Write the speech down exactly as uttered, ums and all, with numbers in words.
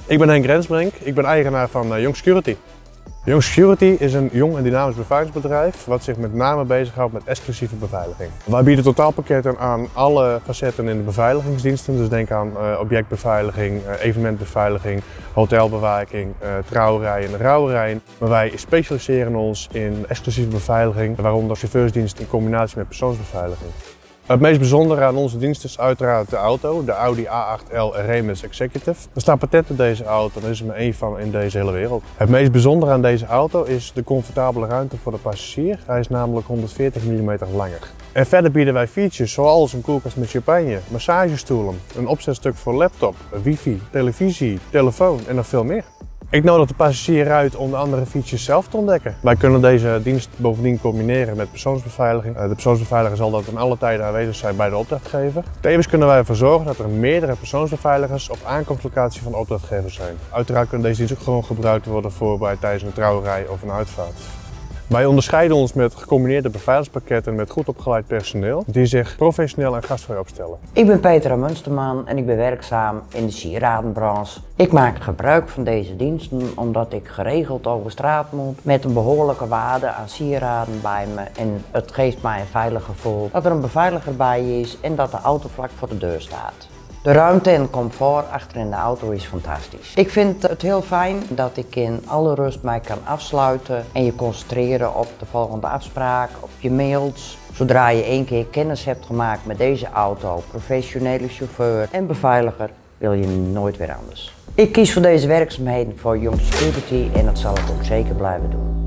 Ik ben Henk Rensbrink, ik ben eigenaar van uh, Young Security. Young Security is een jong en dynamisch beveiligingsbedrijf wat zich met name bezighoudt met exclusieve beveiliging. Wij bieden totaalpakketten aan alle facetten in de beveiligingsdiensten, dus denk aan uh, objectbeveiliging, uh, evenementbeveiliging, hotelbewaking, uh, trouwerijen en rouwerijen. Maar wij specialiseren ons in exclusieve beveiliging, waaronder chauffeursdienst in combinatie met persoonsbeveiliging. Het meest bijzondere aan onze dienst is uiteraard de auto, de Audi A acht L Remus Executive. Er staat patent op deze auto en er is er maar één van in deze hele wereld. Het meest bijzondere aan deze auto is de comfortabele ruimte voor de passagier. Hij is namelijk honderdveertig millimeter langer. En verder bieden wij features zoals een koelkast met champagne, massagestoelen, een opzetstuk voor laptop, wifi, televisie, telefoon en nog veel meer. Ik nodig de passagier uit om de andere features zelf te ontdekken. Wij kunnen deze dienst bovendien combineren met persoonsbeveiliging. De persoonsbeveiliger zal dat in alle tijden aanwezig zijn bij de opdrachtgever. Tevens kunnen wij ervoor zorgen dat er meerdere persoonsbeveiligers op aankomstlocatie van de opdrachtgever zijn. Uiteraard kunnen deze dienst ook gewoon gebruikt worden voor bij tijdens een trouwerij of een uitvaart. Wij onderscheiden ons met gecombineerde beveiligingspakketten met goed opgeleid personeel die zich professioneel en gastvrij opstellen. Ik ben Petra Munsterman en ik ben werkzaam in de sieradenbranche. Ik maak gebruik van deze diensten omdat ik geregeld over straat moet met een behoorlijke waarde aan sieraden bij me. En het geeft mij een veilig gevoel dat er een beveiliger bij is en dat de auto vlak voor de deur staat. De ruimte en comfort achter in de auto is fantastisch. Ik vind het heel fijn dat ik in alle rust mij kan afsluiten en je concentreren op de volgende afspraak, op je mails. Zodra je één keer kennis hebt gemaakt met deze auto, professionele chauffeur en beveiliger, wil je nooit weer anders. Ik kies voor deze werkzaamheden voor Young Security en dat zal ik ook zeker blijven doen.